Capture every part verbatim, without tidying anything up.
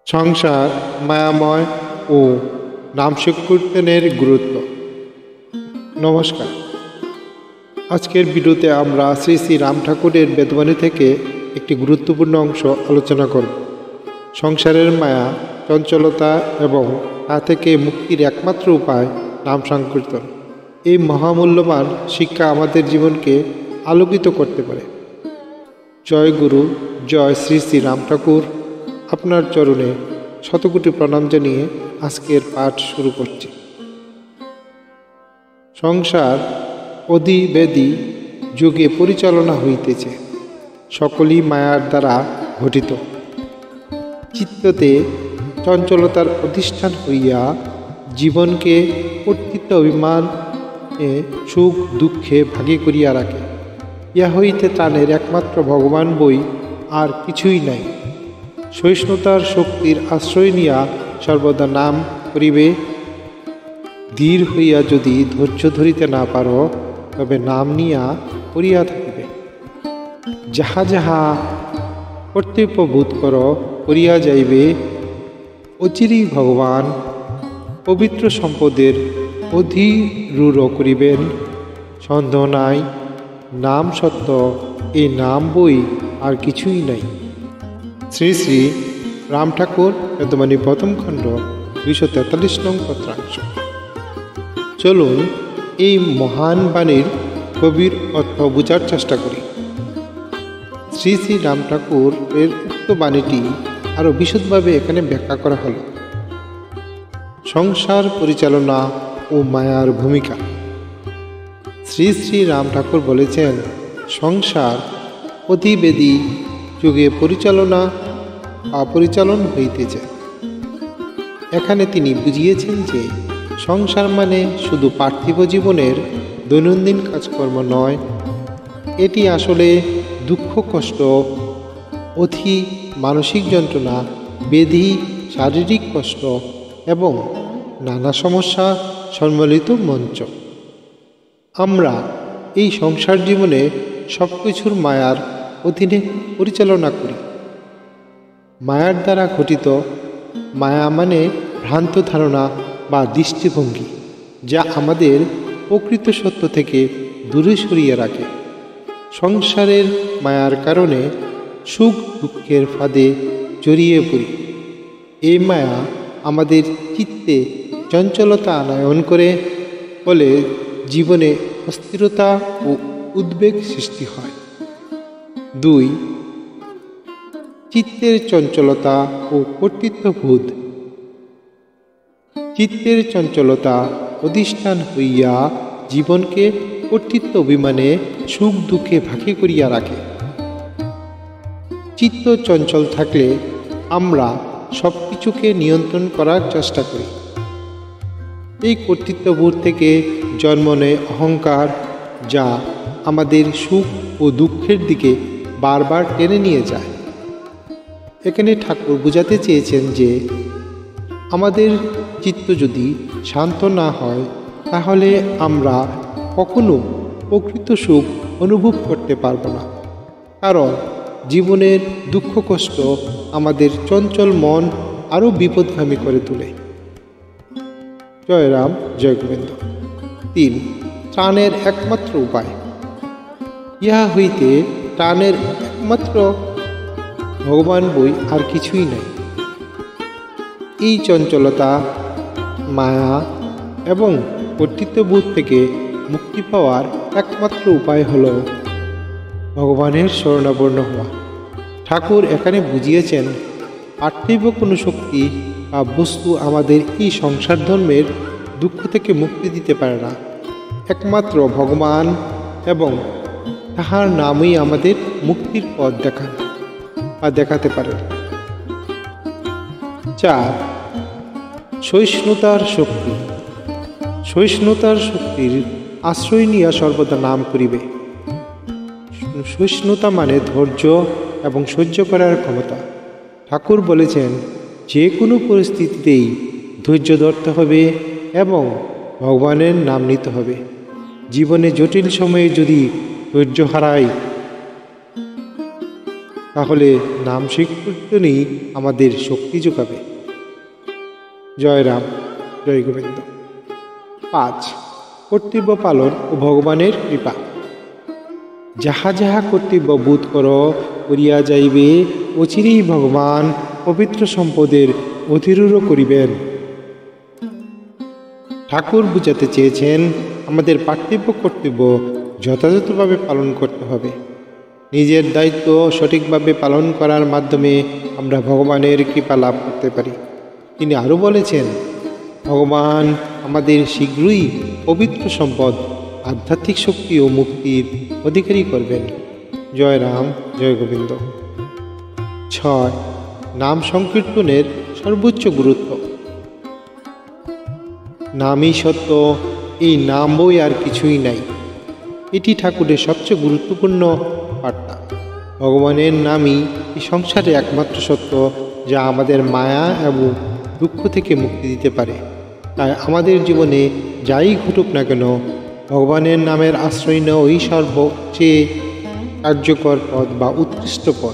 সংসার মায়াময় ও নাম সংকীর্তনের গুরুত্ব। নমস্কার, আজকের ভিডিওতে আমরা শ্রী শ্রী রাম ঠাকুরের বেদবাণী থেকে একটি গুরুত্বপূর্ণ অংশ আলোচনা করব। সংসারের মায়া, চঞ্চলতা এবং তা থেকে মুক্তির একমাত্র উপায় নাম সংকীর্তন। এই মহামূল্যবান শিক্ষা আমাদের জীবনকে আলোকিত করতে পারে। জয় গুরু, জয় শ্রী শ্রী রাম ঠাকুর। আপনার চরণে শতকোটি প্রণাম জানিয়ে আজকের পাঠ শুরু করছি। সংসার অধিবেদী যুগে পরিচালনা হইতেছে, সকলই মায়ার দ্বারা ঘটিত। চিত্ততে চঞ্চলতার অধিষ্ঠান হইয়া জীবনকে কর্তৃত্ব অভিমানে সুখ দুঃখে ভাগী করিয়া রাখে। ইহা হইতে ত্রাণের একমাত্র ভগবান বই আর কিছুই নাই। সহিষ্ণুতার শক্তির আশ্রয় নিয়া সর্বদা নাম করিবে। ধীর হইয়া যদি ধৈর্য ধরিতে না পারো, তবে নাম নিয়া করিয়া থাকিবে। যাহা যাহা কর্তব্যবোধ কর করিয়া যাইবে, অচিরেই ভগবান পবিত্র সম্পদের অধিরূঢ় করিবেন। সন্দেহ নাই, নাম সত্য, এই নাম বই আর কিছুই নাই। শ্রী শ্রী রাম ঠাকুর বেদবাণী প্রথম খণ্ড দুইশো তেতাল্লিশ নং পত্রাংশ। চলুন এই মহান বাণীর গভীর অর্থ বোঝার চেষ্টা করি। শ্রী শ্রী রাম ঠাকুর এর উক্ত বাণীটি আরও বিশদভাবে এখানে ব্যাখ্যা করা হল। সংসার পরিচালনা ও মায়ার ভূমিকা। শ্রী শ্রী রাম ঠাকুর বলেছেন, সংসার অধিবেদী যুগে পরিচালনা বা পরিচালন হইতেছে। এখানে তিনি বুঝিয়েছেন যে সংসার মানে শুধু পার্থিব জীবনের দৈনন্দিন কাজকর্ম নয়, এটি আসলে দুঃখ, কষ্ট, অধি, মানসিক যন্ত্রণা, ব্যাধি, শারীরিক কষ্ট এবং নানা সমস্যা সম্মিলিত মঞ্চ। আমরা এই সংসার জীবনে সব কিছুর মায়ার অধীনে পরিচালনা করি। মায়ার দ্বারা ঘটিত। মায়া মানে ভ্রান্ত ধারণা বা দৃষ্টিভঙ্গি, যা আমাদের প্রকৃত সত্য থেকে দূরে সরিয়ে রাখে। সংসারের মায়ার কারণে সুখ দুঃখের ফাঁদে জড়িয়ে পড়ি। এই মায়া আমাদের চিত্তে চঞ্চলতা আনয়ন করে, ফলে জীবনে অস্থিরতা ও উদ্বেগ সৃষ্টি হয়। দুই, চিত্তের চঞ্চলতা ও কর্তৃত্ববোধ। চিত্তের চঞ্চলতা অধিষ্ঠান হইয়া জীবনকে কর্তৃত্ব অভিমানে সুখ দুঃখে ভাগী করিয়া রাখে। চিত্ত চঞ্চল থাকলে আমরা সব কিছুকে নিয়ন্ত্রণ করার চেষ্টা করি। এই কর্তৃত্ববোধ থেকে জন্ম নেয় অহংকার, যা আমাদের সুখ ও দুঃখের দিকে বারবার টেনে নিয়ে যায়। এখানে ঠাকুর বুঝাতে চেয়েছেন যে আমাদের চিত্ত যদি শান্ত না হয়, তাহলে আমরা কখনো প্রকৃত সুখ অনুভব করতে পারব না। কারণ জীবনের দুঃখ কষ্ট আমাদের চঞ্চল মন আরও বিপদগামী করে তোলে। জয় রাম, জয় গোবিন্দ। তিন, ত্রাণের একমাত্র উপায়। ইহা হইতে ত্রাণের একমাত্র ভগবান বই আর কিছুই নাই। এই চঞ্চলতা, মায়া এবং কর্তৃত্ববোধ থেকে মুক্তি পাওয়ার একমাত্র উপায় হল ভগবানের শরণাপন্ন হওয়া। ঠাকুর এখানে বুঝিয়েছেন, পার্থিব কোনো শক্তি বা বস্তু আমাদের এই সংসার ধর্মের দুঃখ থেকে মুক্তি দিতে পারে না। একমাত্র ভগবান এবং তাহার নামই আমাদের মুক্তির পথ দেখান বা দেখাতে পারে। চার, সহিষ্ণুতার শক্তি। সহিষ্ণুতার শক্তির আশ্রয় নিয়া সর্বদা নাম করিবে। সহিষ্ণুতা মানে ধৈর্য এবং সহ্য করার ক্ষমতা। ঠাকুর বলেছেন, যে কোনো পরিস্থিতিতেই ধৈর্য ধরতে হবে এবং ভগবানের নাম নিতে হবে। জীবনে জটিল সময়ে যদি ধৈর্য হারাই, তাহলে নাম সংকীর্তনই আমাদের শক্তি যোগাবে। জয় রাম, জয় গোবিন্দ। পাঁচ, কর্তব্য পালন ও ভগবানের কৃপা। যাহা যাহা কর্তব্য বোধ কর করিয়া যাইবে, অচিরেই ভগবান পবিত্র সম্পদের অধিরূঢ় করিবেন। ঠাকুর বুঝাতে চেয়েছেন আমাদের পার্থিব কর্তব্য যথাযথভাবে পালন করতে হবে। নিজের দায়িত্ব সঠিকভাবে পালন করার মাধ্যমে আমরা ভগবানের কৃপা লাভ করতে পারি। তিনি আরও বলেছেন, ভগবান আমাদের শীঘ্রই পবিত্র সম্পদ, আধ্যাত্মিক শক্তি ও মুক্তির অধিকারী করবেন। জয় রাম, জয় গোবিন্দ। ছয়, নাম সংকীর্তনের সর্বোচ্চ গুরুত্ব। নামই সত্য, এই নাম বই আর কিছুই নাই। এটি ঠাকুরের সবচেয়ে গুরুত্বপূর্ণ বার্তা। ভগবানের নামই এই সংসারে একমাত্র সত্য, যা আমাদের মায়া এবং দুঃখ থেকে মুক্তি দিতে পারে। তাই আমাদের জীবনে যাই ঘটুক না কেন, ভগবানের নামের আশ্রয় নেওয়াই সর্বচেয়ে কার্যকর পথ বা উৎকৃষ্ট পথ।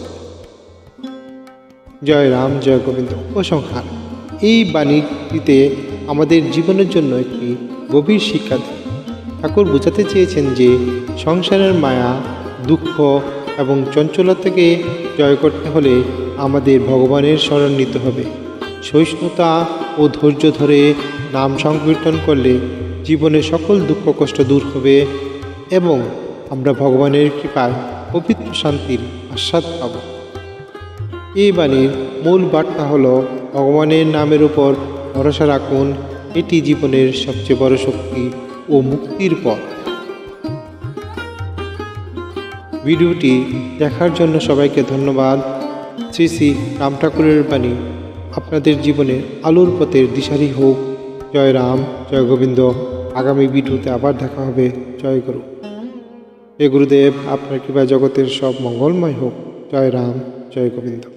জয় রাম, জয় গোবিন্দ। উপসংহার, এই বাণীটিতে আমাদের জীবনের জন্য একটি গভীর শিক্ষা দেয়। ঠাকুর বোঝাতে চেয়েছেন যে সংসারের মায়া, দুঃখ এবং চঞ্চলতাকে জয় করতে হলে আমাদের ভগবানের শরণ নিতে হবে। সহিষ্ণুতা ও ধৈর্য ধরে নাম সংকীর্তন করলে জীবনের সকল দুঃখ কষ্ট দূর হবে এবং আমরা ভগবানের কৃপায় পবিত্র শান্তির আস্বাদ পাব। এই বাণীর মূল বার্তা হল, ভগবানের নামের উপর ভরসা রাখুন, এটি জীবনের সবচেয়ে বড় শক্তি ও মুক্তির পথ। ভিডিওটি দেখার জন্য সবাইকে ধন্যবাদ। শ্রী শ্রী রাম ঠাকুরের বাণী আপনাদের জীবনে আলোর পথের দিশারি হোক। জয় রাম, জয় গোবিন্দ। আগামী ভিডিওতে আবার দেখা হবে। জয় গুরু। হে গুরুদেব, আপনার কৃপা জগতের সব মঙ্গলময় হোক। জয় রাম, জয় গোবিন্দ।